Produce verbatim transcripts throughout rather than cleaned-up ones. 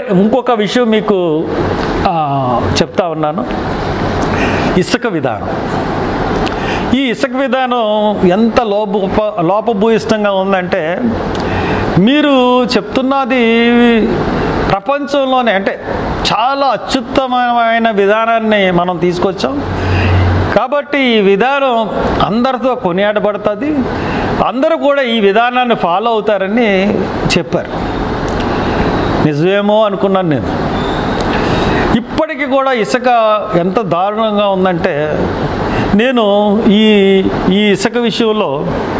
ఇంకొక విషయం మీకు చెప్తా ఉన్నాను. ఇసుక విధానం. ఈ ఇసుక విధానం ఎంత లోప లోపభూయిష్టంగా ఉందంటే, మీరు చెప్తున్నది ప్రపంచంలోనే అంటే చాలా అత్యుత్తమమైన విధానాన్ని మనం తీసుకొచ్చాం. కాబట్టి ఈ విధానం అందరితో కొనియాడబడుతుంది, అందరూ కూడా ఈ విధానాన్ని ఫాలో అవుతారని చెప్పారు. నిజమేమో అనుకున్నాను నేను. ఇప్పటికీ కూడా ఇసుక ఎంత దారుణంగా ఉందంటే, నేను ఈ ఈ ఇసుక విషయంలో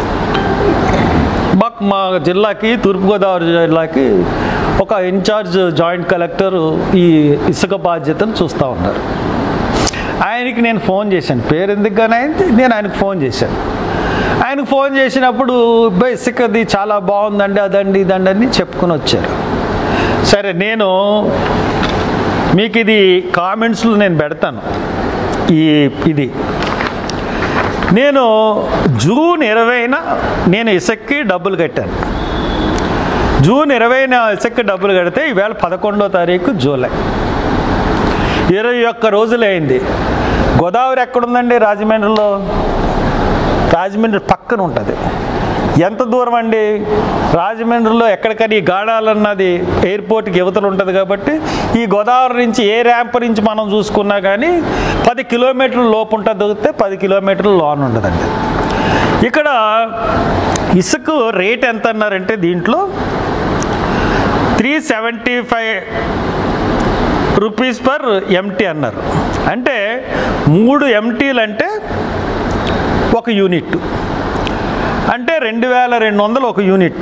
మాకు మా జిల్లాకి, తూర్పుగోదావరి జిల్లాకి ఒక ఇన్ఛార్జ్ జాయింట్ కలెక్టర్ ఈ ఇసుక బాధ్యతను చూస్తూ ఉన్నారు. ఆయనకి నేను ఫోన్ చేశాను, పేరు ఎందుకుగానే అయింది, నేను ఆయనకు ఫోన్ చేశాను. ఆయనకు ఫోన్ చేసినప్పుడు ఇసుకది చాలా బాగుందండి, అదండి ఇదండి అని చెప్పుకొని వచ్చారు. సరే, నేను మీకు ఇది కామెంట్స్లో నేను పెడతాను. ఈ ఇది నేను జూన్ ఇరవైన నేను ఇసుక్కి డబ్బులు కట్టాను. జూన్ ఇరవైన ఇసుక్కి డబ్బులు కడితే ఈవేళ పదకొండో తారీఖు జూలై, ఇరవై ఒక్క రోజులైంది. గోదావరి ఎక్కడుందండి? రాజమండ్రిలో. రాజమండ్రి పక్కన ఉంటుంది. ఎంత దూరం అండి? రాజమండ్రిలో ఎక్కడికని గాడాలన్నది ఎయిర్పోర్ట్కి యువతలు ఉంటుంది కాబట్టి ఈ గోదావరి నుంచి ఏ ర్యాంప్ నుంచి మనం చూసుకున్నా కానీ పది కిలోమీటర్ల లోపు ఉంటుంది. దొరికితే పది కిలోమీటర్ల లోన్ ఉండదండి. ఇక్కడ ఇసుక రేట్ ఎంత అన్నారంటే దీంట్లో three seventy five rupees per MT అన్నారు. అంటే మూడు ఎంటీలు అంటే ఒక యూనిట్, అంటే రెండు వేల రెండు వందలు ఒక యూనిట్.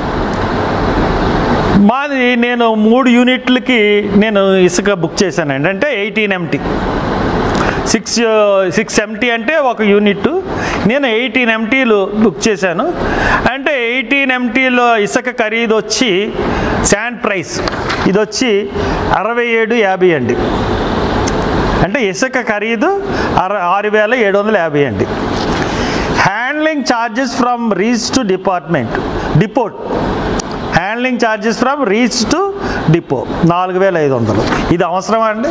మాది నేను మూడు యూనిట్లకి నేను ఇసుక బుక్ చేశానండి. అంటే eighteen MT, six six MT అంటే ఒక యూనిట్. నేను ఎయిటీన్ ఎంటీలు బుక్ చేశాను. అంటే ఎయిటీన్ ఎంటీలో ఇసుక ఖరీదు వచ్చి శాండ్ ప్రైస్ ఇది వచ్చి అరవై ఏడు యాభై అండి. అంటే ఇసుక ఖరీదు అర ఆరు వేల ఏడు వందల యాభై అండి. Handling charges from reach to department depot handling charges from reach to depot నాలుగు వేల ఐదు వందలు. ఇది అవసరమా అండి?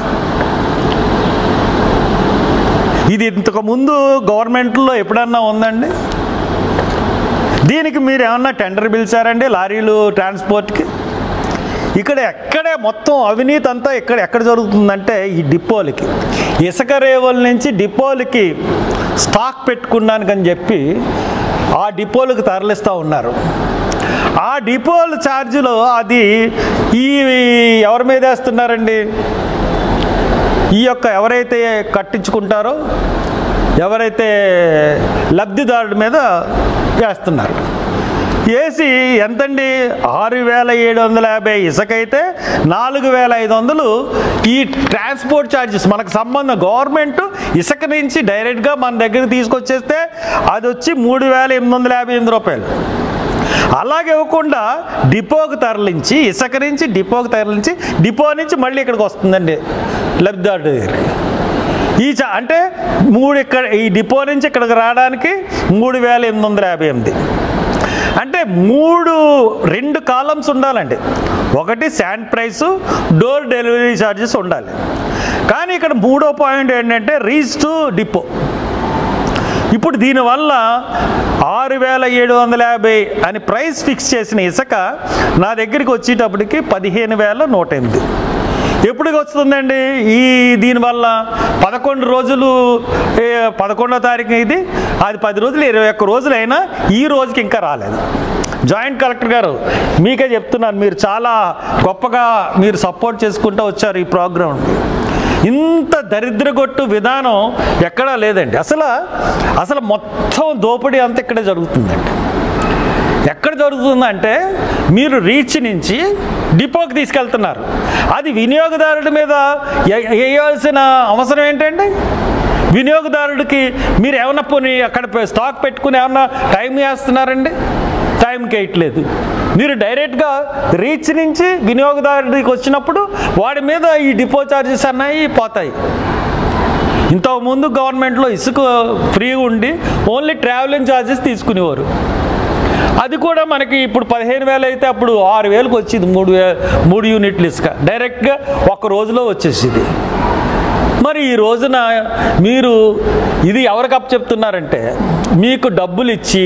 ఇది ఇంతకుముందు గవర్నమెంట్లో ఎప్పుడన్నా ఉందండి? దీనికి మీరు ఏమన్నా టెండర్ పిలిచారండి లారీలు ట్రాన్స్పోర్ట్కి? ఇక్కడ ఎక్కడే మొత్తం అవినీతి అంతా ఇక్కడ ఎక్కడ జరుగుతుందంటే ఈ డిపోలకి, ఇసుక రేవుల నుంచి డిపోలకి స్టాక్ పెట్టుకున్నానికని చెప్పి ఆ డిపోలకు తరలిస్తూ ఉన్నారు. ఆ డిపోల ఛార్జీలు అది ఈ ఎవరి మీద వేస్తున్నారండి? ఈ యొక్క ఎవరైతే కట్టించుకుంటారో ఎవరైతే లబ్ధిదారుడి మీద వేస్తున్నారు. వేసి ఎంతండి? ఆరు వేల ఏడు వందల యాభై ఇసుకైతే నాలుగు వేల ఐదు వందలు ఈ ట్రాన్స్పోర్ట్ ఛార్జెస్. మనకు సంబంధం గవర్నమెంట్ ఇసుక నుంచి డైరెక్ట్గా మన దగ్గరికి తీసుకొచ్చేస్తే అది వచ్చి మూడు వేల ఎనిమిది వందల యాభై ఎనిమిది రూపాయలు. అలాగే ఇవ్వకుండా డిపోకి తరలించి ఇసుక నుంచి డిపోకి తరలించి డిపో నుంచి మళ్ళీ ఇక్కడికి వస్తుందండి లబ్ధిదారుడి దగ్గరికి. ఈ చ అంటే మూడు ఇక్కడ ఈ డిపో నుంచి ఇక్కడికి రావడానికి మూడు వేల ఎనిమిది వందల యాభై ఎనిమిది. అంటే మూడు రెండు కాలమ్స్ ఉండాలండి. ఒకటి sand price, door delivery charges ఉండాలి. కానీ ఇక్కడ మూడో పాయింట్ ఏంటంటే రీచ్ టు డిపో. ఇప్పుడు దీనివల్ల ఆరు వేల ఏడు వందల యాభై అని ప్రైస్ ఫిక్స్ చేసిన ఇసుక నా దగ్గరికి వచ్చేటప్పటికి పదిహేను వేల నూట ఎనిమిది. ఎప్పటికి వస్తుందండి? ఈ దీనివల్ల పదకొండు రోజులు, పదకొండో తారీఖు ఇది, అది పది రోజులు ఇరవై ఒక్క రోజులైనా ఈ రోజుకి ఇంకా రాలేదు. జాయింట్ కలెక్టర్ గారు మీకే చెప్తున్నాను, మీరు చాలా గొప్పగా మీరు సపోర్ట్ చేసుకుంటూ వచ్చారు ఈ ప్రోగ్రామ్. ఇంత దరిద్రగొట్టు విధానం ఎక్కడా లేదండి. అసలు అసలు మొత్తం దోపిడీ అంతా ఇక్కడే జరుగుతుందండి. ఎక్కడ జరుగుతుందంటే మీరు రీచ్ నుంచి డిపోకి తీసుకెళ్తున్నారు. అది వినియోగదారుడి మీద వేయాల్సిన అవసరం ఏంటండి? వినియోగదారుడికి మీరు ఏమన్నా పోనీ అక్కడ స్టాక్ పెట్టుకుని ఏమన్నా టైం వేస్తున్నారండి? టైంకి వేయట్లేదు. మీరు డైరెక్ట్గా రీచ్ నుంచి వినియోగదారుడికి వచ్చినప్పుడు వాడి మీద ఈ డిపో ఛార్జెస్ అన్నాయి పోతాయి. ఇంతకుముందు గవర్నమెంట్లో ఇసుక ఫ్రీగా ఉండి ఓన్లీ ట్రావెలింగ్ ఛార్జెస్ తీసుకునేవారు. అది కూడా మనకి ఇప్పుడు పదిహేను వేలు అయితే అప్పుడు ఆరు వేలకు వచ్చింది. మూడు వే మూడు యూనిట్లు ఇసుక డైరెక్ట్గా ఒక రోజులో వచ్చేసింది. మరి ఈ రోజున మీరు ఇది ఎవరికి అప్పు చెప్తున్నారంటే, మీకు డబ్బులు ఇచ్చి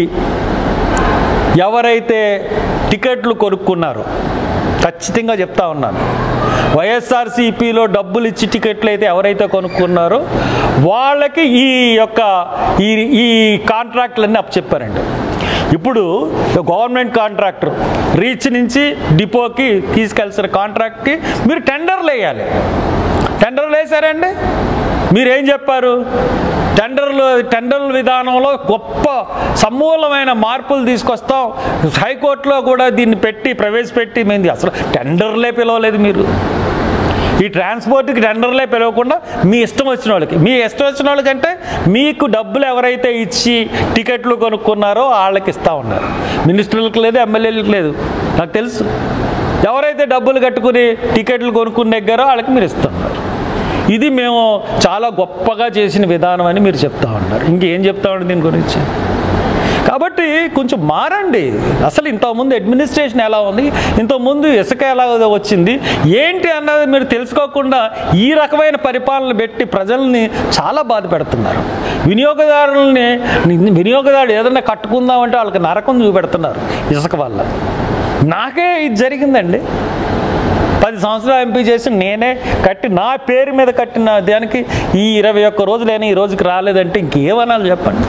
ఎవరైతే టికెట్లు కొనుక్కున్నారో, ఖచ్చితంగా చెప్తా ఉన్నాను, వైఎస్ఆర్సీపీలో డబ్బులు ఇచ్చి టికెట్లు అయితే ఎవరైతే కొనుక్కున్నారో వాళ్ళకి ఈ యొక్క ఈ ఈ కాంట్రాక్ట్లన్నీ అప్పచెప్పారండి. ఇప్పుడు గవర్నమెంట్ కాంట్రాక్టర్ రీచ్ నుంచి డిపోకి తీసుకెళ్తున్న కాంట్రాక్ట్కి మీరు టెండర్లు వేయాలి. టెండర్లు వేశారండి. మీరేం చెప్పారు? టెండర్లు టెండర్ల విధానంలో గొప్ప సమూలమైన మార్పులు తీసుకొస్తాం, హైకోర్టులో కూడా దీన్ని పెట్టి ప్రవేశపెట్టి మేము అసలు టెండర్లే పిలవలేదు. మీరు ఈ ట్రాన్స్పోర్ట్కి టెండర్లే పిలవకుండా మీ ఇష్టం వచ్చిన వాళ్ళకి మీ ఇష్టం వచ్చిన వాళ్ళకంటే మీకు డబ్బులు ఎవరైతే ఇచ్చి టికెట్లు కొనుక్కున్నారో వాళ్ళకి ఇస్తూ ఉన్నారు. మినిస్టర్లకు లేదు, ఎమ్మెల్యేలకు లేదు, నాకు తెలుసు. ఎవరైతే డబ్బులు కట్టుకుని టికెట్లు కొనుక్కునే దగ్గర వాళ్ళకి మీరు ఇస్తున్నారు. ఇది మేము చాలా గొప్పగా చేసిన విధానం అని మీరు చెప్తా ఉన్నారు. ఇంకేం చెప్తా ఉండి దీని గురించి? కాబట్టి కొంచెం మారండి. అసలు ఇంతకుముందు అడ్మినిస్ట్రేషన్ ఎలా ఉంది, ఇంతకుముందు ఇసుక ఎలా వచ్చింది ఏంటి అన్నది మీరు తెలుసుకోకుండా ఈ రకమైన పరిపాలన పెట్టి ప్రజల్ని చాలా బాధ పెడుతున్నారు. వినియోగదారులని వినియోగదారుడు ఏదన్నా కట్టుకుందామంటే వాళ్ళకి నరకం చూపెడుతున్నారు ఇసుక వల్ల. నాకే ఇది జరిగిందండి. పది సంవత్సరాలు ఎంపీ చేసి నేనే కట్టి నా పేరు మీద కట్టిన దానికి ఈ ఇరవై ఒక్క రోజులైనా ఈ రోజుకి రాలేదంటే ఇంకేమనాలి చెప్పండి?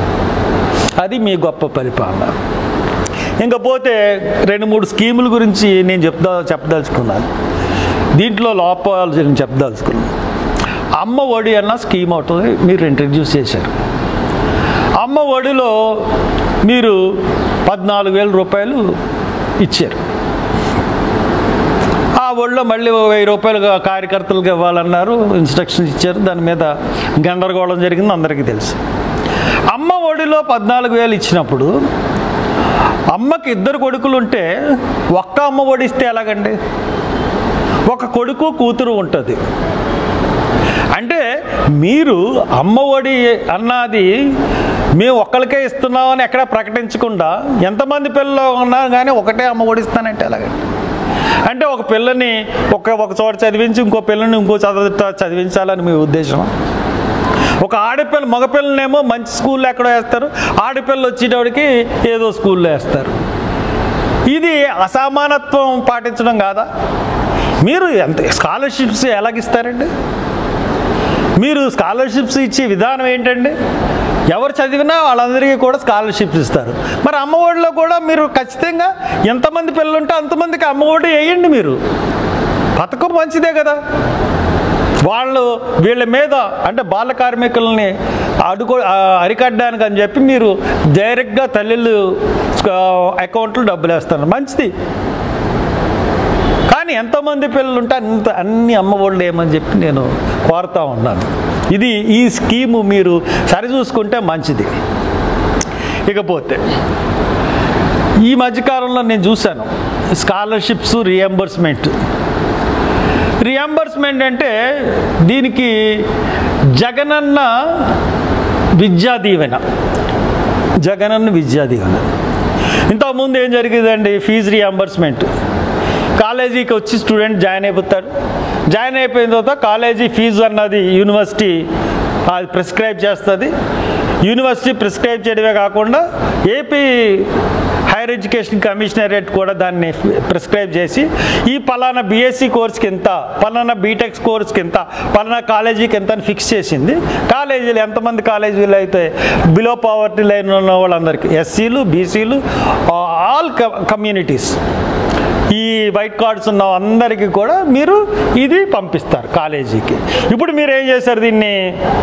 అది మీ గొప్ప పరిపాలన. ఇంకపోతే రెండు మూడు స్కీముల గురించి నేను చెప్దా చెప్పదలుచుకున్నాను. దీంట్లో లోపాల గురించి చెప్పదలుచుకున్నాను. అమ్మ ఒడి అన్న స్కీమ్ అవుతుంది మీరు ఇంట్రడ్యూస్ చేశారు. అమ్మ ఒడిలో మీరు పద్నాలుగు వేల రూపాయలు ఇచ్చారు. ఆ ఒడిలో మళ్ళీ వెయ్యి రూపాయలు కార్యకర్తలకు ఇవ్వాలన్నారు, ఇన్స్ట్రక్షన్స్ ఇచ్చారు. దాని మీద గందరగోళం జరిగింది, అందరికీ తెలుసు. అమ్మ ఒడిలో పద్నాలుగు వేలు ఇచ్చినప్పుడు అమ్మకి ఇద్దరు కొడుకులు ఉంటే ఒక్క అమ్మ ఒడి ఇస్తే ఎలాగండి? ఒక కొడుకు కూతురు ఉంటుంది అంటే మీరు అమ్మ ఒడి అన్నది మేము ఒక్కరికే ఇస్తున్నామని ఎక్కడ ప్రకటించకుండా ఎంతమంది పిల్లలు ఉన్నా కానీ ఒకటే అమ్మ ఒడి ఇస్తానంటే ఎలాగండి? అంటే ఒక పిల్లని ఒక ఒక చోట చదివించి ఇంకో పిల్లని ఇంకో చదువు చదివించాలని మీ ఉద్దేశం? ఒక ఆడపిల్ల మగపిల్లనేమో మంచి స్కూల్లో ఎక్కడో వేస్తారు, ఆడపిల్లలు వచ్చేటోడికి ఏదో స్కూల్లో వేస్తారు. ఇది అసమానత్వం పాటించడం కాదా? మీరు ఎంత స్కాలర్షిప్స్ ఎలాగిస్తారండి? మీరు స్కాలర్షిప్స్ ఇచ్చే విధానం ఏంటండి? ఎవరు చదివినా వాళ్ళందరికీ కూడా స్కాలర్షిప్స్ ఇస్తారు. మరి అమ్మ ఒడిలో కూడా మీరు ఖచ్చితంగా ఎంతమంది పిల్లలు ఉంటే అంతమందికి అమ్మ ఒడి వేయండి. మీరు పథకం మంచిదే కదా. వాళ్ళు వీళ్ళ మీద అంటే బాల కార్మికులని అడుగు అరికట్టడానికి అని చెప్పి మీరు డైరెక్ట్గా తల్లిళ్ళు అకౌంట్లో డబ్బులు వేస్తారు, మంచిది. కానీ ఎంతమంది పిల్లలు ఉంటే అంత అన్ని అమ్మ ఒళ్ళు ఏమని చెప్పి నేను కోరుతా ఉన్నాను. ఇది ఈ స్కీము మీరు సరిచూసుకుంటే మంచిది. ఇకపోతే ఈ మధ్యకాలంలో నేను చూశాను స్కాలర్షిప్స్ రియంబర్స్మెంట్. రియంబర్స్మెంట్ అంటే దీనికి జగనన్న విద్యా దీవెన, జగనన్న విద్యా దీవెన. ఇంతకుముందు ఏం జరిగేదండి? Fee reimbursement. కాలేజీకి వచ్చి స్టూడెంట్ జాయిన్ అయిపోతాడు. జాయిన్ అయిపోయిన తర్వాత కాలేజీ ఫీజు అన్నది యూనివర్సిటీ అది ప్రిస్క్రైబ్ చేస్తుంది. యూనివర్సిటీ ప్రిస్క్రైబ్ చేయడమే కాకుండా ఏపీ హైయర్ ఎడ్యుకేషన్ కమిషనరేట్ కూడా దాన్ని ప్రిస్క్రైబ్ చేసి ఈ పలానా బీఎస్సీ కోర్స్కి ఎంత, పలానా బీటెక్ కోర్స్కి ఎంత, పలానా కాలేజీకి ఎంత అని ఫిక్స్ చేసింది. కాలేజీలు ఎంతమంది కాలేజీలు అయితే బిలో పావర్టీ లైన్ ఉన్న వాళ్ళందరికీ, ఎస్సీలు, బీసీలు, ఆల్ కమ్యూనిటీస్, ఈ వైట్ కార్డ్స్ ఉన్న అందరికీ కూడా మీరు ఇది పంపిస్తారు కాలేజీకి. ఇప్పుడు మీరు ఏం చేశారు? దీన్ని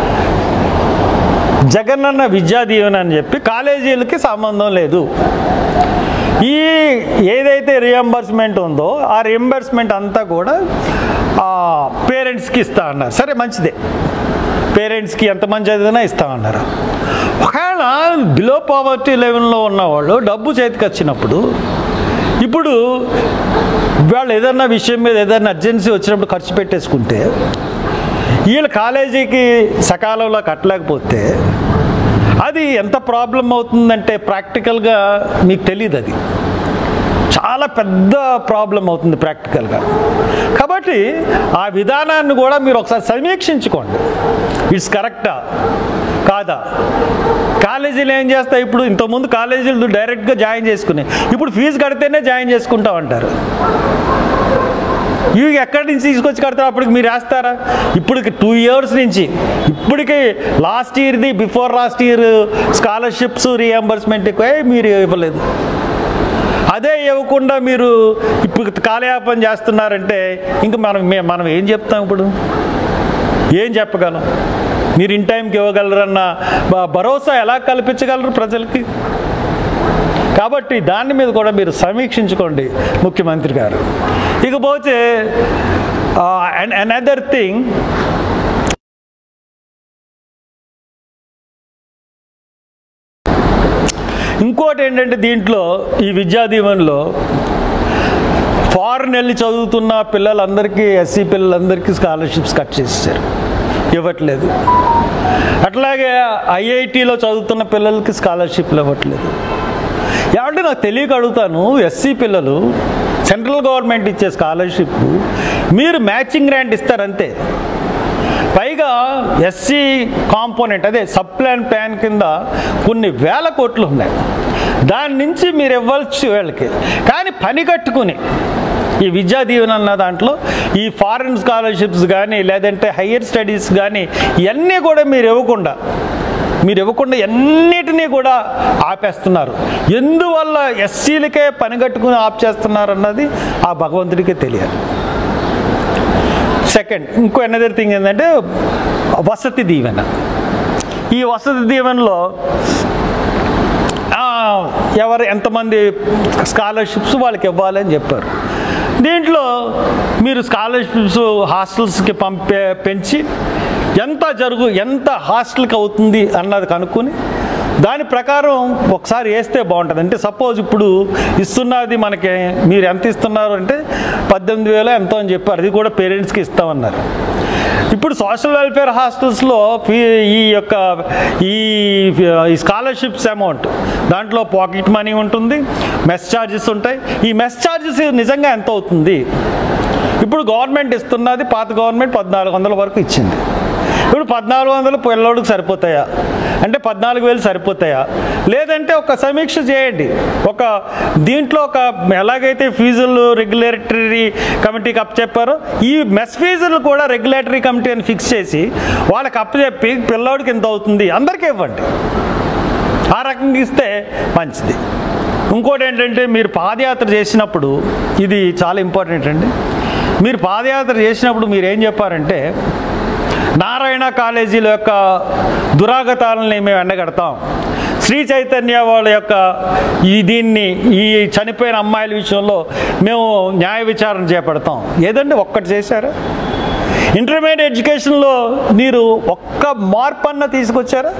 జగనన్న విద్యా దీవెన అని చెప్పి కాలేజీలకి సంబంధం లేదు. ఈ ఏదైతే రియంబర్స్మెంట్ ఉందో ఆ రియంబర్స్మెంట్ అంతా కూడా పేరెంట్స్కి ఇస్తా అన్నారు. సరే మంచిదే, పేరెంట్స్కి ఎంతమంది చదివినా ఇస్తా అన్నారు. ఒకవేళ బిలో పావర్టీ లెవెల్లో ఉన్నవాళ్ళు డబ్బు చేతికి వచ్చినప్పుడు, ఇప్పుడు వాళ్ళు ఏదన్నా విషయం మీద ఏదైనా అర్జెన్సీ వచ్చినప్పుడు ఖర్చు పెట్టేసుకుంటే వీళ్ళు కాలేజీకి సకాలంలో కట్టలేకపోతే అది ఎంత ప్రాబ్లం అవుతుందంటే ప్రాక్టికల్గా మీకు తెలియదు, అది చాలా పెద్ద ప్రాబ్లం అవుతుంది ప్రాక్టికల్గా. కాబట్టి ఆ విధానాన్ని కూడా మీరు ఒకసారి సమీక్షించుకోండి, ఇట్స్ కరెక్టా కాదా. కాలేజీలు ఏం చేస్తాయి, ఇప్పుడు ఇంతకుముందు కాలేజీలు డైరెక్ట్గా జాయిన్ చేసుకుని ఇప్పుడు ఫీజు కడితేనే జాయిన్ చేసుకుంటామంటారు. ఇవి ఎక్కడి నుంచి తీసుకొచ్చి కడతారు, అప్పటికి మీరు వేస్తారా? ఇప్పటికి టూ ఇయర్స్ నుంచి ఇప్పటికి లాస్ట్ ఇయర్ది before last year scholarships reimbursement మీరు ఇవ్వలేదు. అదే ఇవ్వకుండా మీరు ఇప్పుడు కాలయాపన చేస్తున్నారంటే ఇంక మనం మనం ఏం చెప్తాం, ఇప్పుడు ఏం చెప్పగలం? మీరు ఇన్ టైంకి ఇవ్వగలరన్న భరోసా ఎలా కల్పించగలరు ప్రజలకి? కాబట్టి దాని మీద కూడా మీరు సమీక్షించుకోండి ముఖ్యమంత్రి గారు. ఇకపోతే అనదర్ థింగ్, ఇంకోటి ఏంటంటే దీంట్లో ఈ విద్యా దీవెనలో ఫారెన్ వెళ్ళి చదువుతున్న పిల్లలందరికీ, ఎస్సీ పిల్లలందరికీ స్కాలర్షిప్స్ కట్ చేసేసారు, ఇవ్వట్లేదు. అట్లాగే ఐఐటీలో చదువుతున్న పిల్లలకి స్కాలర్షిప్లు ఇవ్వట్లేదు. ఏమంటే నాకు తెలియక అడుగుతాను, ఎస్సీ పిల్లలు సెంట్రల్ గవర్నమెంట్ ఇచ్చే స్కాలర్షిప్ మీరు మ్యాచింగ్ గ్రాంట్ ఇస్తారంతే. పైగా ఎస్సీ కాంపోనెంట్ అదే సబ్ ప్లాన్ ప్లాన్ కింద కొన్ని వేల కోట్లు ఉన్నాయి, దాని నుంచి మీరు ఇవ్వాల్సి వాళ్ళకి. కానీ పని కట్టుకుని ఈ విద్యా దీవెన అన్న దాంట్లో ఈ ఫారెన్ స్కాలర్షిప్స్ కానీ లేదంటే హయ్యర్ స్టడీస్ కానీ ఇవన్నీ కూడా మీరు ఇవ్వకుండా మీరు ఇవ్వకుండా ఎన్నిటినీ కూడా ఆపేస్తున్నారు. ఎందువల్ల ఎస్సీలకే పని కట్టుకుని ఆప్ చేస్తున్నారు అన్నది ఆ భగవంతుడికే తెలియాలి. సెకండ్, ఇంకో అనదర్ థింగ్ ఏంటంటే వసతి దీవెన. ఈ వసతి దీవెనలో ఎవరు ఎంతమంది స్కాలర్షిప్స్ వాళ్ళకి ఇవ్వాలని చెప్పారు. దీంట్లో మీరు స్కాలర్షిప్స్ హాస్టల్స్కి పంపే పెంచి ఎంత జరుగు ఎంత హాస్టల్కి అవుతుంది అన్నది కనుక్కొని దాని ప్రకారం ఒకసారి వేస్తే బాగుంటుంది. అంటే సపోజ్ ఇప్పుడు ఇస్తున్నది మనకి మీరు ఎంత ఇస్తున్నారు అంటే పద్దెనిమిది వేలు ఎంతో అని చెప్పారు, అది కూడా పేరెంట్స్కి ఇస్తామన్నారు. ఇప్పుడు సోషల్ వెల్ఫేర్ హాస్టల్స్లో ఫీ ఈ యొక్క ఈ స్కాలర్షిప్స్ అమౌంట్ దాంట్లో పాకెట్ మనీ ఉంటుంది, మెస్ ఛార్జెస్ ఉంటాయి. ఈ మెస్ ఛార్జెస్ నిజంగా ఎంత అవుతుంది? ఇప్పుడు గవర్నమెంట్ ఇస్తున్నది, పాత గవర్నమెంట్ పద్నాలుగు వందల వరకు ఇచ్చింది. ఇప్పుడు పద్నాలుగు వందలు పిల్లోడికి సరిపోతాయా అంటే పద్నాలుగు వేలు సరిపోతాయా? లేదంటే ఒక సమీక్ష చేయండి. ఒక దీంట్లో ఒక ఎలాగైతే ఫీజులు రెగ్యులేటరీ కమిటీకి అప్పచెప్పారో ఈ మెస్ ఫీజులు కూడా రెగ్యులేటరీ కమిటీ అని ఫిక్స్ చేసి వాళ్ళకి అప్పచెప్పి పిల్లోడికి ఎంత అవుతుంది అందరికీ ఇవ్వండి. ఆ రకంగా ఇస్తే మంచిది. ఇంకోటి ఏంటంటే మీరు పాదయాత్ర చేసినప్పుడు ఇది చాలా ఇంపార్టెంట్ అండి. మీరు పాదయాత్ర చేసినప్పుడు మీరు ఏం చెప్పారంటే నారాయణ కాలేజీల యొక్క దురాగతాలని మేము ఎండగడతాం, శ్రీ చైతన్య వాళ్ళ యొక్క ఈ దీన్ని ఈ చనిపోయిన అమ్మాయిల విషయంలో మేము న్యాయ విచారణ చేపడతాం. ఏదండి ఒక్కటి చేశారా? ఇంటర్మీడియట్ ఎడ్యుకేషన్లో మీరు ఒక్క మార్పు అన్న తీసుకొచ్చారా?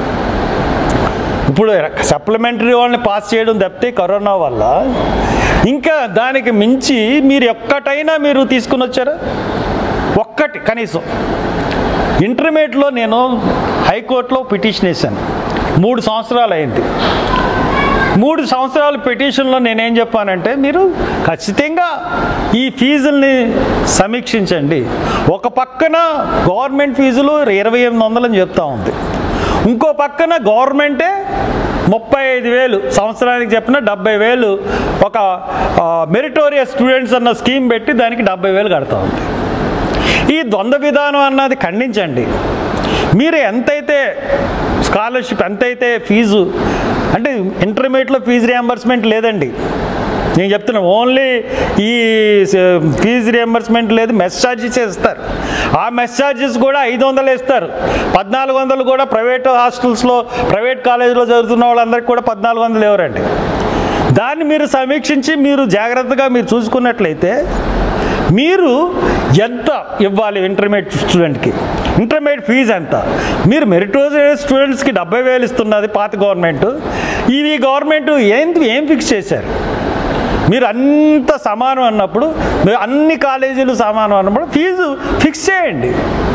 ఇప్పుడు సప్లిమెంటరీ వాళ్ళని పాస్ చేయడం తప్పితే కరోనా వల్ల ఇంకా దానికి మించి మీరు ఒక్కటైనా మీరు తీసుకుని వచ్చారా? ఒక్కటి కనీసం. ఇంటర్మీడియట్లో నేను హైకోర్టులో పిటిషన్ వేశాను, మూడు సంవత్సరాలు అయింది. మూడు సంవత్సరాల పిటిషన్లో నేనేం చెప్పానంటే మీరు ఖచ్చితంగా ఈ ఫీజుల్ని సమీక్షించండి. ఒక పక్కన గవర్నమెంట్ ఫీజులు ఇరవై ఎనిమిది వందలని చెప్తా ఉంది, ఇంకో పక్కన గవర్నమెంటే ముప్పై ఐదు వేలు సంవత్సరానికి చెప్పిన డెబ్బై వేలు ఒక మెరిటోరియస్ స్టూడెంట్స్ అన్న స్కీమ్ పెట్టి దానికి డెబ్బై వేలు కడతా ఉంది. ఈ ద్వంద్వ విధానం అన్నది ఖండించండి. మీరు ఎంతైతే స్కాలర్షిప్ ఎంతైతే ఫీజు అంటే ఇంటర్మీడియట్లో ఫీజు రియంబర్స్మెంట్ లేదండి, నేను చెప్తున్నాను. ఓన్లీ ఈ ఫీజు రియంబర్స్మెంట్ లేదు, మెస్ ఛార్జెస్ ఇస్తారు. ఆ మెస్ ఛార్జెస్ కూడా ఐదు వందలు ఇస్తారు. పద్నాలుగు వందలు కూడా ప్రైవేట్ హాస్టల్స్లో ప్రైవేట్ కాలేజీలో చదువుతున్న వాళ్ళందరికీ కూడా పద్నాలుగు వందలు ఎవరండి. దాన్ని మీరు సమీక్షించి మీరు జాగ్రత్తగా మీరు చూసుకున్నట్లయితే మీరు ఎంత ఇవ్వాలి ఇంటర్మీడియట్ స్టూడెంట్కి, ఇంటర్మీడియట్ ఫీజు ఎంత? మీరు మెరిటోరియస్ స్టూడెంట్స్కి డెబ్బై వేలు ఇస్తున్నది పాత గవర్నమెంట్, ఇది గవర్నమెంట్ ఏం ఏం ఫిక్స్ చేశారు? మీరు అంత సమానం అన్నప్పుడు, మీరు అన్ని కాలేజీలు సమానం అన్నప్పుడు ఫీజు ఫిక్స్ చేయండి.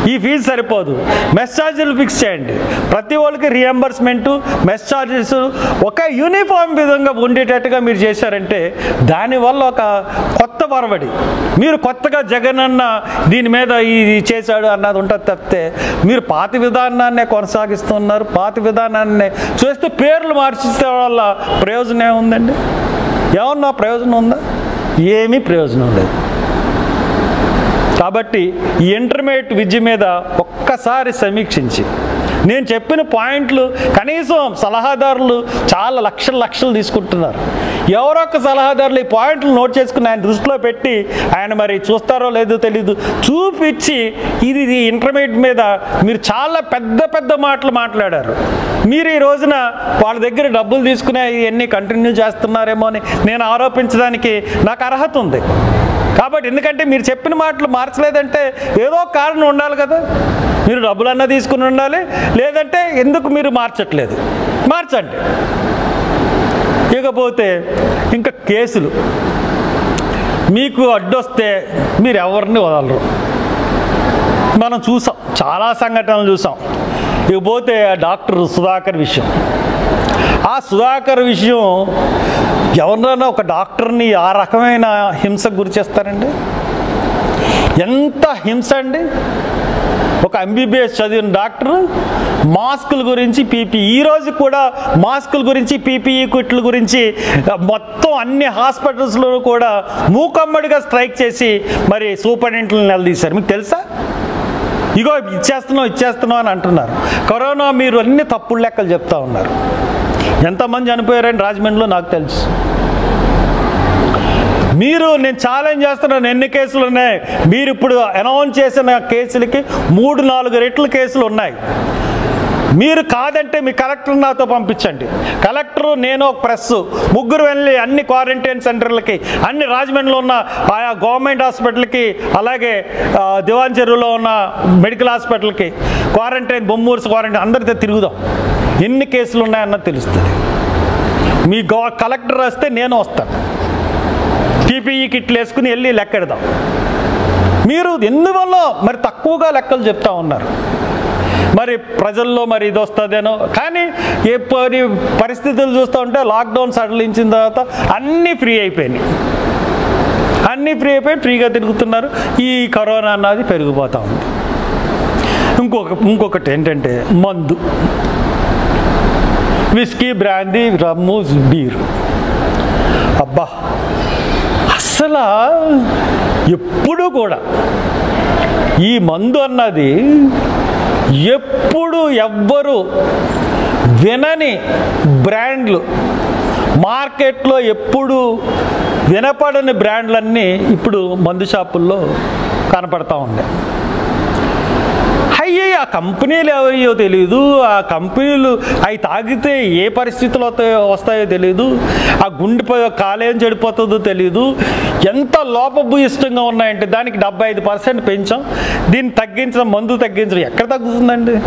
ఈ ఫీజు సరిపోదు, మెస్ ఛార్జీలు ఫిక్స్ చేయండి. ప్రతి వాళ్ళకి రియంబర్స్మెంటు, మెస్ ఛార్జెస్ ఒక యూనిఫామ్ విధంగా ఉండేటట్టుగా మీరు చేశారంటే దానివల్ల ఒక కొత్త వరవడి, మీరు కొత్తగా జగన్ అన్న దీని మీద ఇది చేశాడు అన్నది ఉంటుంది తప్పితే మీరు పాత విధానాన్నే కొనసాగిస్తున్నారు. పాత విధానాన్నే చేస్తే పేర్లు మార్చిస్తే వల్ల ప్రయోజనం ఏముందండి? ఏమన్నా ప్రయోజనం ఉందా? ఏమీ ప్రయోజనం లేదు. కాబట్టి ఈ ఇంటర్మీడియట్ విద్య మీద ఒక్కసారి సమీక్షించి నేను చెప్పిన పాయింట్లు కనీసం సలహాదారులు చాలా లక్షల లక్షలు తీసుకుంటున్నారు. ఎవరొక్క సలహాదారులు ఈ పాయింట్లు నోట్ చేసుకుని ఆయన దృష్టిలో పెట్టి ఆయన మరి చూస్తారో లేదో తెలీదు చూపించి ఇది ఇది ఇంటర్మీడియట్ మీద మీరు చాలా పెద్ద పెద్ద మాటలు మాట్లాడారు. మీరు ఈ రోజున వాళ్ళ దగ్గర డబ్బులు తీసుకునే ఇవన్నీ కంటిన్యూ చేస్తున్నారేమో అని నేను ఆరోపించడానికి నాకు అర్హత ఉంది. కాబట్టి ఎందుకంటే మీరు చెప్పిన మాటలు మార్చలేదంటే ఏదో కారణం ఉండాలి కదా. మీరు డబ్బులన్నా తీసుకుని ఉండాలి, లేదంటే ఎందుకు మీరు మార్చట్లేదు మార్చండి. ఇకపోతే ఇంకా కేసులు మీకు అడ్డొస్తే మీరు ఎవరిని వదలరు. మనం చూసాం, చాలా సంఘటనలు చూసాం. ఇకపోతే డాక్టర్ సుధాకర్ విషయం, ఆ సుధాకర్ విషయం ఎవరినైనా ఒక డాక్టర్ని ఆ రకమైన హింసకు గురి చేస్తారండి? ఎంత హింస అండి! ఒక ఎంబీబీఎస్ చదివిన డాక్టర్ మాస్కుల గురించి పీపీ ఈ రోజు కూడా మాస్కుల గురించి పీపీఈ కిట్ల గురించి మొత్తం అన్ని హాస్పిటల్స్లో కూడా మూకమ్మడిగా స్ట్రైక్ చేసి మరి సూపరింటెండెంట్లను నిలదీశారు. మీకు తెలుసా? ఇగో ఇచ్చేస్తున్నాం ఇచ్చేస్తున్నాం అని అంటున్నారు. కరోనా మీరు అన్ని తప్పుడు లెక్కలు చెప్తా ఉన్నారు. ఎంతమంది చనిపోయారని రాజమండ్రిలో నాకు తెలుసు. మీరు నేను ఛాలెంజ్ చేస్తున్నాను, ఎన్ని కేసులు ఉన్నాయి? మీరు ఇప్పుడు అనౌన్స్ చేసిన కేసులకి మూడు నాలుగు రెట్లు కేసులు ఉన్నాయి. మీరు కాదంటే మీ కలెక్టర్ నాతో పంపించండి. కలెక్టరు నేను ప్రెస్ ముగ్గురు వెళ్ళి అన్ని క్వారంటైన్ సెంటర్లకి, అన్ని రాజమండ్రిలో ఉన్న ఆయా గవర్నమెంట్ హాస్పిటల్కి, అలాగే దివాన్ చెరువులో ఉన్న మెడికల్ హాస్పిటల్కి క్వారంటైన్, బొమ్మూర్స్ క్వారంటైన్ అందరితో తిరుగుదాం. ఎన్ని కేసులు ఉన్నాయన్నది తెలుస్తుంది. మీ గవ కలెక్టర్ వస్తే నేను వస్తాను, పీపీఈ కిట్లు వేసుకుని వెళ్ళి లెక్కెడదాం. మీరు ఎందువల్ల మరి తక్కువగా లెక్కలు చెప్తా ఉన్నారు? మరి ప్రజల్లో మరి ఇది వస్తుందేనో. కానీ ఏ పరిస్థితులు చూస్తూ ఉంటే లాక్డౌన్ సడలించిన తర్వాత అన్నీ ఫ్రీ అయిపోయినాయి, అన్నీ ఫ్రీ అయిపోయి ఫ్రీగా తిరుగుతున్నారు. ఈ కరోనా అన్నది పెరిగిపోతూ ఉంది. ఇంకొక ఇంకొకటి ఏంటంటే మందు, విస్కీ, బ్రాందీ, రమ్ము, బీరు. అబ్బా, అసలు ఎప్పుడు కూడా ఈ మందు అన్నది ఎప్పుడు ఎవ్వరు వినని బ్రాండ్లు, మార్కెట్లో ఎప్పుడు వినపడని బ్రాండ్లన్నీ ఇప్పుడు మందు షాపుల్లో కనపడతా ఉన్నాయి. అయ్యే ఆ కంపెనీలు ఎవరియో తెలియదు, ఆ కంపెనీలు అవి తాగితే ఏ పరిస్థితులు వస్తాయో తెలియదు, ఆ గుండె కాలేయం చెడిపోతుందో తెలియదు. ఎంత లోపభూయిష్టంగా ఉన్నాయంటే దానికి డెబ్బై ఐదు పర్సెంట్ పెంచాం, దీన్ని తగ్గించడం, మందు తగ్గించడం ఎక్కడ తగ్గుతుందండి?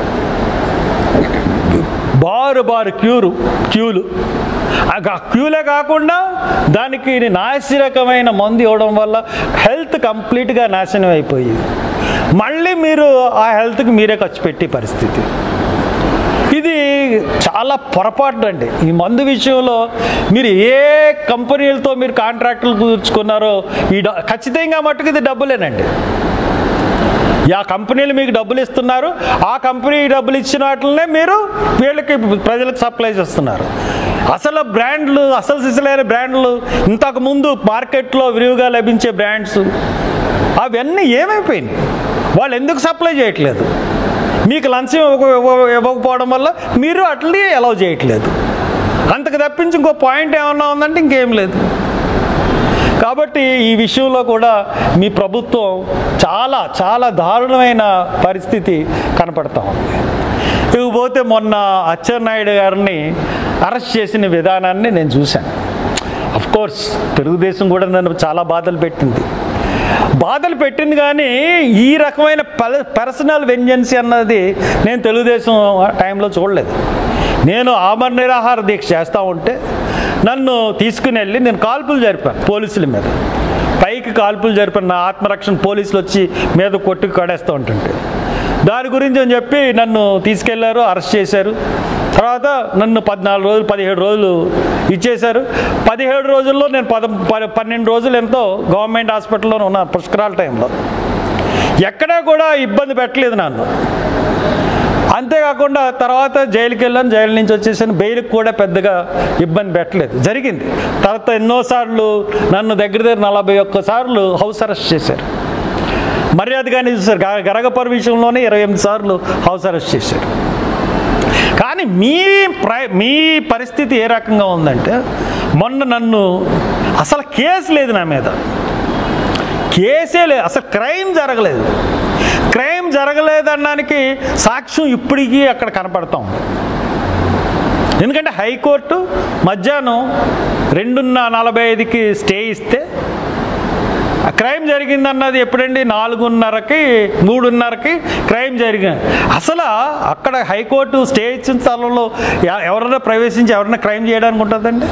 బారు బారు క్యూరు క్యూలు ఆ క్యూలే కాకుండా దానికి నాసిరకమైన మందు ఇవ్వడం వల్ల హెల్త్ కంప్లీట్గా నాశనం అయిపోయింది. మళ్ళీ మీరు ఆ హెల్త్కి మీరే ఖర్చు పెట్టే పరిస్థితి. ఇది చాలా పొరపాటు అండి. ఈ మందు విషయంలో మీరు ఏ కంపెనీలతో మీరు కాంట్రాక్టులు కుదుర్చుకున్నారో ఈ ఖచ్చితంగా మట్టుకు ఇది డబ్బులేనండి. ఆ కంపెనీలు మీకు డబ్బులు ఇస్తున్నారు, ఆ కంపెనీ డబ్బులు ఇచ్చిన వాటినే మీరు వీళ్ళకి ప్రజలకు సప్లై చేస్తున్నారు. అసలు బ్రాండ్లు, అసలు సిసలైన బ్రాండ్లు, ఇంతకుముందు మార్కెట్లో విరివిగా లభించే బ్రాండ్స్ అవన్నీ ఏమైపోయినాయి? వాళ్ళు ఎందుకు సప్లై చేయట్లేదు? మీకు లంచం ఇవ్వకపోవడం వల్ల మీరు అట్లనే అలౌ చేయట్లేదు. అంతకు తప్పించి ఇంకో పాయింట్ ఏమన్నా ఉందంటే ఇంకేం లేదు. కాబట్టి ఈ విషయంలో కూడా మీ ప్రభుత్వం చాలా చాలా దారుణమైన పరిస్థితి కనపడతా ఉంది. ఇకపోతే మొన్న అచ్చెన్నాయుడు గారిని అరెస్ట్ చేసిన విధానాన్ని నేను చూశాను. అఫ్కోర్స్ తెలుగుదేశం కూడా నన్ను చాలా బాధలు పెట్టింది బాధలు పెట్టింది కానీ ఈ రకమైన పర్సనల్ వెంజెన్సీ అన్నది నేను తెలుగుదేశం టైంలో చూడలేదు. నేను ఆమరణ నిరాహార దీక్ష చేస్తూ ఉంటే నన్ను తీసుకుని వెళ్ళి నేను కాల్పులు జరిపాను పోలీసుల మీద. పైకి కాల్పులు జరిపాను, నా ఆత్మరక్షణ పోలీసులు వచ్చి మీద కొట్టుకు కడేస్తూ ఉంటుంటే దాని గురించి అని చెప్పి నన్ను తీసుకెళ్లారు, అరెస్ట్ చేశారు. తర్వాత నన్ను పద్నాలుగు రోజులు పదిహేడు రోజులు ఇచ్చేశారు. పదిహేడు రోజుల్లో నేను పద పన్నెండు రోజులు ఎంతో గవర్నమెంట్ హాస్పిటల్లో ఉన్న పుష్కరాల టైంలో ఎక్కడా కూడా ఇబ్బంది పెట్టలేదు నన్ను. అంతేకాకుండా తర్వాత జైలుకి వెళ్ళాను, జైలు నుంచి వచ్చేసాను. బెయిల్కి కూడా పెద్దగా ఇబ్బంది పెట్టలేదు, జరిగింది. తర్వాత ఎన్నోసార్లు నన్ను దగ్గర దగ్గర నలభై ఒక్కసార్లు హౌస్ అరెస్ట్ చేశారు. మర్యాదగానే చూశారు. గరగపర్ విషయంలోనే ఇరవై ఎనిమిది సార్లు హౌస్ అరెస్ట్ చేశారు. కానీ మీ ప్ర మీ పరిస్థితి ఏ రకంగా ఉందంటే, మొన్న నన్ను అసలు కేసు లేదు నా మీద, కేసే లేదు, అసలు క్రైమ్ జరగలేదు. క్రైమ్ జరగలేదనడానికి సాక్ష్యం ఇప్పటికీ అక్కడ కనపడతాం. ఎందుకంటే హైకోర్టు మధ్యాహ్నం రెండున్న నలభై ఐదుకి స్టే ఇస్తే క్రైమ్ జరిగిందన్నది ఎప్పుడండి? నాలుగున్నరకి మూడున్నరకి క్రైమ్ జరిగింది. అసలు అక్కడ హైకోర్టు స్టే ఇచ్చిన స్థలంలో ఎవరైనా ప్రవేశించి ఎవరైనా క్రైమ్ చేయడానికి ఉంటుందండి?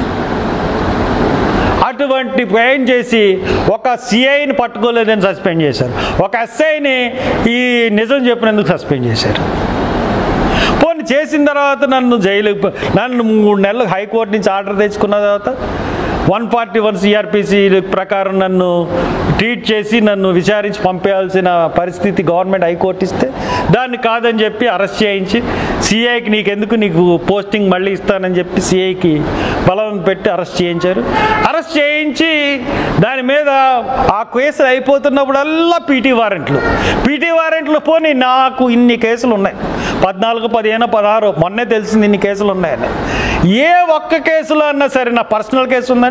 అటువంటి క్రైమ్ చేసి ఒక సిఐని పట్టుకోలేదని సస్పెండ్ చేశారు, ఒక ఎస్ఐని ఈ నిజం చెప్పినందుకు సస్పెండ్ చేశారు. పోనీ చేసిన తర్వాత నన్ను జైలు నన్ను మూడు నెలలు హైకోర్టు నుంచి ఆర్డర్ తెచ్చుకున్న తర్వాత వన్ ఫార్టీ వన్ సిఆర్పిసి ప్రకారం నన్ను ట్రీట్ చేసి నన్ను విచారించి పంపేయాల్సిన పరిస్థితి గవర్నమెంట్ హైకోర్టు ఇస్తే దాన్ని కాదని చెప్పి అరెస్ట్ చేయించి సిఐకి నీకెందుకు నీకు పోస్టింగ్ మళ్ళీ ఇస్తానని చెప్పి సిఐకి బలవంతం పెట్టి అరెస్ట్ చేయించారు. అరెస్ట్ చేయించి దాని మీద ఆ కేసులు అయిపోతున్నప్పుడల్లా పీటీ వారెంట్లు పీటీ వారెంట్లు పోనీ నాకు ఇన్ని కేసులు ఉన్నాయి, పద్నాలుగు పదిహేను పదహారు మొన్నే తెలిసింది ఇన్ని కేసులు ఉన్నాయని. ఏ ఒక్క కేసులో అన్నా సరే నా పర్సనల్ కేసు ఉందండి.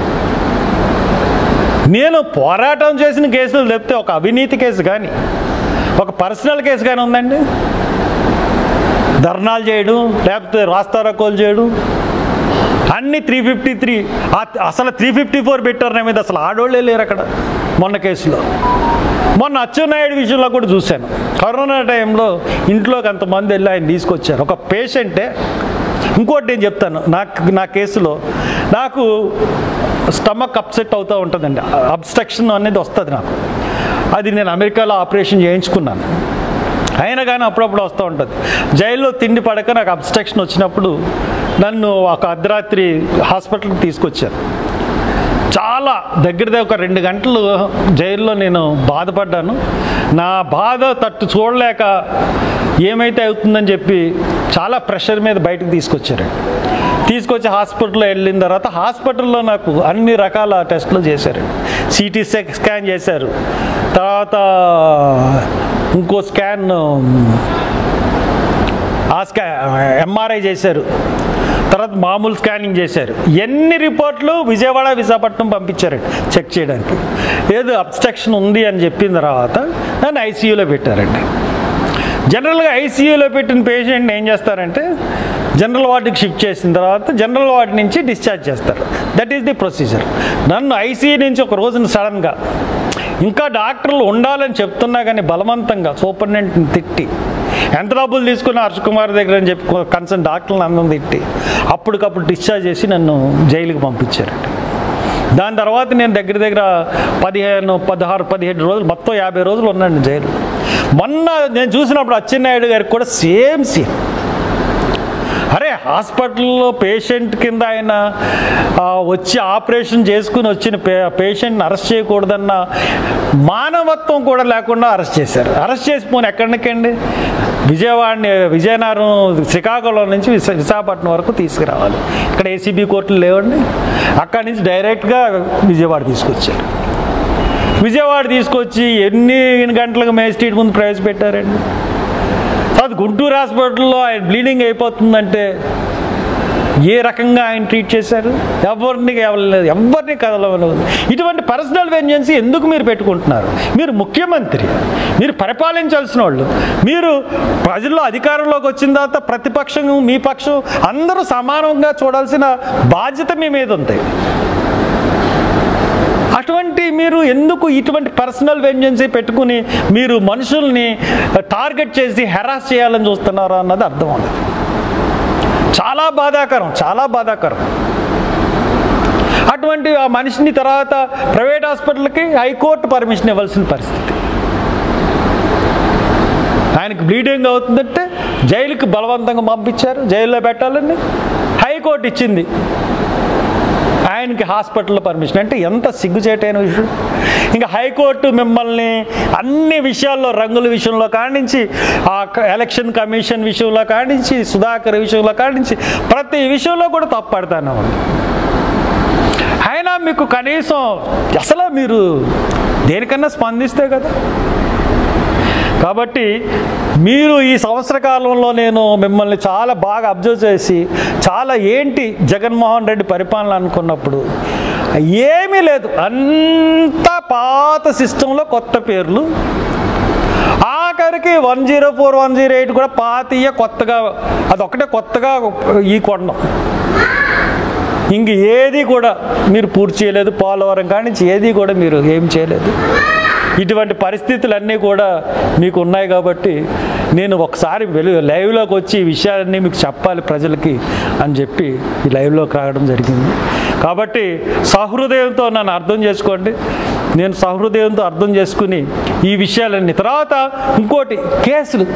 నేను పోరాటం చేసిన కేసులు చెప్తే ఒక అవినీతి కేసు కానీ ఒక పర్సనల్ కేసు కానీ ఉందండి? ధర్నాలు చేయడం, లేకపోతే రాస్తారోకోలు చేయడం, అన్ని త్రీ ఫిఫ్టీ త్రీ అసలు త్రీ ఫిఫ్టీ ఫోర్ పెట్టారు నా మీద. అసలు ఆడోళ్ళే లేరు అక్కడ మొన్న కేసులో. మొన్న అచ్చెన్నాయుడు విషయంలో కూడా చూశాను. కరోనా టైంలో ఇంట్లోకి అంతమంది వెళ్ళి ఆయన తీసుకొచ్చారు. ఒక పేషెంటే. ఇంకోటి నేను చెప్తాను, నాకు నా కేసులో నాకు స్టమక్ అప్సెట్ అవుతూ ఉంటుందండి, అబ్స్ట్రక్షన్ అనేది వస్తుంది నాకు. అది నేను అమెరికాలో ఆపరేషన్ చేయించుకున్నాను, అయినా కానీ అప్పుడప్పుడు వస్తూ ఉంటుంది. జైల్లో తిండి పడక నాకు అబ్స్ట్రక్షన్ వచ్చినప్పుడు నన్ను ఒక అర్ధరాత్రి హాస్పిటల్కి తీసుకొచ్చారు. చాలా దగ్గర దగ్గర ఒక రెండు గంటలు జైల్లో నేను బాధపడ్డాను. నా బాధ తట్టు చూడలేక ఏమైతే అవుతుందని చెప్పి చాలా ప్రెషర్ మీద బయటకు తీసుకొచ్చారు. తీసుకొచ్చి హాస్పిటల్లో వెళ్ళిన తర్వాత హాస్పిటల్లో నాకు అన్ని రకాల టెస్టులు చేశారు. సిటీ స్కాన్ చేశారు, తర్వాత ఇంకో స్కాన్ ఆ స్కా ఎంఆర్ఐ చేశారు, తర్వాత మామూలు స్కానింగ్ చేశారు. ఎన్ని రిపోర్ట్లు విజయవాడ విశాఖపట్నం పంపించారు చెక్ చేయడానికి. ఏదో అబ్స్ట్రక్షన్ ఉంది అని చెప్పిన తర్వాత నన్ను ఐసీయూలో పెట్టారండి. జనరల్గా ఐసీయూలో పెట్టిన పేషెంట్ని ఏం చేస్తారంటే జనరల్ వార్డుకి షిఫ్ట్ చేసిన తర్వాత జనరల్ వార్డు నుంచి డిశ్చార్జ్ చేస్తారు. That is the procedure. నన్ను ఐసీయూ నుంచి ఒక రోజున సడన్గా, ఇంకా డాక్టర్లు ఉండాలని చెప్తున్నా కానీ బలవంతంగా సూపరింటెండెంట్ని తిట్టి, ఎంత డబ్బులు తీసుకున్న హర్ష కుమార్ దగ్గర అని చెప్పి కన్సర్న్ డాక్టర్లను అందరం తిట్టి అప్పటికప్పుడు డిశ్చార్జ్ చేసి నన్ను జైలుకి పంపించారండి. దాని తర్వాత నేను దగ్గర దగ్గర పదిహేను పదహారు పదిహేడు రోజులు మొత్తం యాభై రోజులు ఉన్నాను జైలు. మొన్న నేను చూసినప్పుడు అచ్చెన్నాయుడు గారికి కూడా సేమ్ సీన్. అరే హాస్పిటల్లో పేషెంట్ కింద ఆయన వచ్చి ఆపరేషన్ చేసుకుని వచ్చిన పే పేషెంట్ని అరెస్ట్ చేయకూడదన్న మానవత్వం కూడా లేకుండా అరెస్ట్ చేశారు. అరెస్ట్ చేసి పోనీ ఎక్కడికండి, విజయవాడని విజయనగరం శ్రీకాకుళం నుంచి విశా విశాఖపట్నం వరకు తీసుకురావాలి. ఇక్కడ ఏసీబీ కోర్టులు లేవండి. అక్కడి నుంచి డైరెక్ట్గా విజయవాడ తీసుకొచ్చారు. విజయవాడ తీసుకొచ్చి ఎన్ని గంటలకు మేజిస్ట్రేట్ ముందు ప్రవేశపెట్టారండి. అది గుంటూరు హాస్పిటల్లో ఆయన బ్లీడింగ్ అయిపోతుందంటే ఏ రకంగా ఆయన ట్రీట్ చేశారు? ఎవరిని ఎవరు ఎవరిని కదలవలేదు. ఇటువంటి పర్సనల్ వెంజెన్సీ ఎందుకు మీరు పెట్టుకుంటున్నారు? మీరు ముఖ్యమంత్రి, మీరు పరిపాలించాల్సిన వాళ్ళు, మీరు ప్రజల్లో అధికారంలోకి వచ్చిన తర్వాత ప్రతిపక్షం మీ పక్షం అందరూ సమానంగా చూడాల్సిన బాధ్యత మీ మీద ఉంది. అటువంటి మీరు ఎందుకు ఇటువంటి పర్సనల్ వెంజెన్సీ పెట్టుకుని మీరు మనుషుల్ని టార్గెట్ చేసి హెరాస్ చేయాలని చూస్తున్నారా అన్నది అర్థం అవుతుంది. చాలా బాధాకరం, చాలా బాధాకరం. అటువంటి ఆ మనిషిని తర్వాత ప్రైవేట్ హాస్పిటల్కి హైకోర్టు పర్మిషన్ ఇవ్వాల్సిన పరిస్థితి. ఆయనకి బ్లీడింగ్ అవుతుందంటే జైలుకి బలవంతంగా పంపించారు, జైల్లో పెట్టాలని హైకోర్టు ఇచ్చింది ఆయనకి హాస్పిటల్లో పర్మిషన్. అంటే ఎంత సిగ్గుచేటైన విషయం. ఇంకా హైకోర్టు మిమ్మల్ని అన్ని విషయాల్లో, రంగుల విషయంలో కానించి, ఆ ఎలక్షన్ కమిషన్ విషయంలో కానించి, సుధాకర్ విషయంలో కానించి, ప్రతి విషయంలో కూడా తప్పడతానే ఉంది. అయినా మీకు కనీసం అసలు మీరు దేనికన్నా స్పందిస్తే కదా. కాబట్టి మీరు ఈ సంవత్సర కాలంలో నేను మిమ్మల్ని చాలా బాగా అబ్జర్వ్ చేసి, చాలా ఏంటి జగన్మోహన్ రెడ్డి పరిపాలన అనుకున్నప్పుడు ఏమీ లేదు, అంతా పాత సిస్టంలో కొత్త పేర్లు. ఆఖరికి one zero four one zero eight కూడా పాతీయ కొత్తగా, అదొక్కటే కొత్తగా ఈ కొండం. ఇంక ఏది కూడా మీరు పూర్తి చేయలేదు. పోలవరం కానీ ఏది కూడా మీరు ఏం చేయలేదు. ఇటువంటి పరిస్థితులన్నీ కూడా మీకు ఉన్నాయి. కాబట్టి నేను ఒకసారి వెలు లైవ్లోకి వచ్చి ఈ విషయాలన్నీ మీకు చెప్పాలి ప్రజలకి అని చెప్పి ఈ లైవ్లోకి రావడం జరిగింది. కాబట్టి సహృదయంతో నన్ను అర్థం చేసుకోండి. నేను సహృదయంతో అర్థం చేసుకుని ఈ విషయాలన్నీ, తర్వాత ఇంకోటి కేసులు,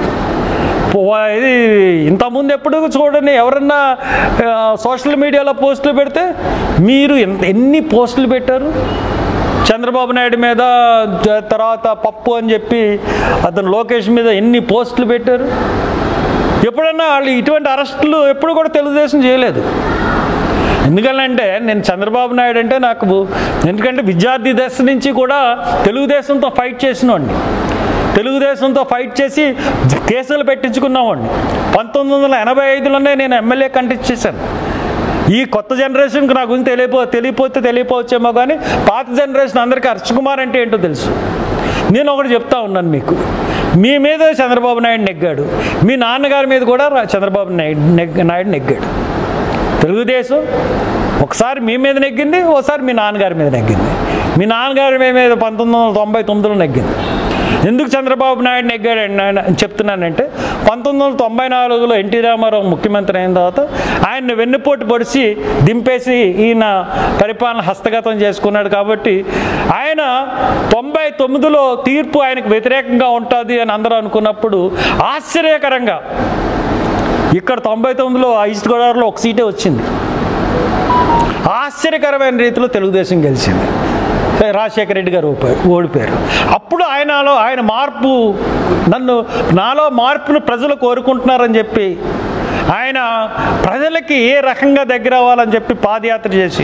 ఇది ఇంతకుముందు ఎప్పుడు చూడండి, ఎవరన్నా సోషల్ మీడియాలో పోస్టులు పెడితే మీరు ఎన్ని పోస్టులు పెట్టారు చంద్రబాబు నాయుడు మీద, తర్వాత పప్పు అని చెప్పి అతను లోకేష్ మీద ఎన్ని పోస్టులు పెట్టారు. ఎప్పుడన్నా వాళ్ళు ఇటువంటి అరెస్టులు ఎప్పుడు కూడా తెలుగుదేశం చేయలేదు. ఎందుకంటే నేను చంద్రబాబు నాయుడు అంటే నాకు, ఎందుకంటే విద్యార్థి దశ నుంచి కూడా తెలుగుదేశంతో ఫైట్ చేసినవాడిని, తెలుగుదేశంతో ఫైట్ చేసి కేసులు పెట్టించుకున్నామండి. పంతొమ్మిది వందల ఎనభై ఐదులోనే నేను ఎమ్మెల్యే కంటెస్ట్ చేశాను. ఈ కొత్త జనరేషన్కి నా గురించి తెలియపో తెలియపోతే తెలియపోవచ్చేమో కానీ పాత జనరేషన్ అందరికీ హర్ష కుమార్ అంటే ఏంటో తెలుసు. నేను ఒకటి చెప్తా ఉన్నాను మీకు, మీ మీద చంద్రబాబు నాయుడు నెగ్గాడు, మీ నాన్నగారి మీద కూడా చంద్రబాబు నాయుడు నెగ్ నాయుడు నెగ్గాడు. తెలుగుదేశం ఒకసారి మీ మీద నెగ్గింది, ఒకసారి మీ నాన్నగారి మీద నెగ్గింది. మీ నాన్నగారి మీద పంతొమ్మిది వందల తొంభై తొమ్మిదిలో నెగ్గింది. ఎందుకు చంద్రబాబు నాయుడు నెగ్గాడు చెప్తున్నానంటే, పంతొమ్మిది వందల తొంభై నాలుగులో ఎన్టీ రామారావు ముఖ్యమంత్రి అయిన తర్వాత ఆయన్ని వెన్నుపోటు పొడిచి దింపేసి ఈయన పరిపాలన హస్తగతం చేసుకున్నాడు. కాబట్టి ఆయన తొంభై తొమ్మిదిలో తీర్పు ఆయనకు వ్యతిరేకంగా ఉంటుంది అని అందరూ అనుకున్నప్పుడు ఆశ్చర్యకరంగా ఇక్కడ తొంభై తొమ్మిదిలో ఈస్ట్ గోదావరిలో ఒక సీటే వచ్చింది. ఆశ్చర్యకరమైన రీతిలో తెలుగుదేశం గెలిచింది. రాజశేఖర రెడ్డి గారు ఓడిపోయారు. అప్పుడు ఆయనలో ఆయన మార్పు, నన్ను నాలో మార్పును ప్రజలు కోరుకుంటున్నారని చెప్పి ఆయన ప్రజలకి ఏ రకంగా దగ్గర అవ్వాలని చెప్పి పాదయాత్ర చేసి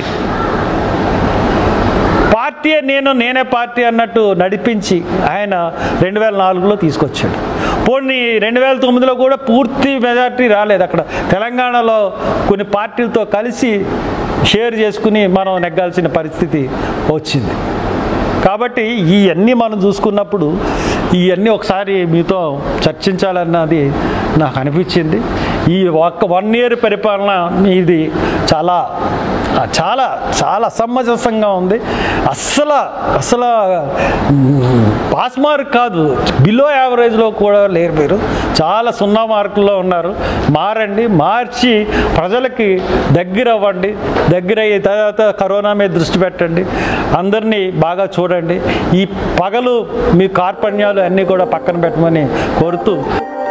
పార్టీ నేను నేనే పార్టీ అన్నట్టు నడిపించి ఆయన రెండు వేల నాలుగులో తీసుకొచ్చాడు. పోనీ రెండు వేల తొమ్మిదిలో కూడా పూర్తి మెజార్టీ రాలేదు. అక్కడ తెలంగాణలో కొన్ని పార్టీలతో కలిసి షేర్ చేసుకుని మనం నెగ్గాల్సిన పరిస్థితి వచ్చింది. కాబట్టి ఇవన్నీ మనం చూసుకున్నప్పుడు ఇవన్నీ ఒకసారి మీతో చర్చించాలన్నది నాకు అనిపించింది. ఈ ఒక్క వన్ ఇయర్ పరిపాలన ఇది చాలా చాలా చాలా అసమంజసంగా ఉంది. అస్సలు అసలు పాస్ మార్క్ కాదు, బిలో యావరేజ్లో కూడా లేరు. మీరు చాలా సున్నా మార్కుల్లో ఉన్నారు. మారండి, మార్చి ప్రజలకి దగ్గర అవ్వండి. దగ్గర అయ్యే తర్వాత కరోనా మీద దృష్టి పెట్టండి, అందరినీ బాగా చూడండి. ఈ పగలు మీ కార్పణ్యాలు అన్నీ కూడా పక్కన పెట్టమని కోరుతూ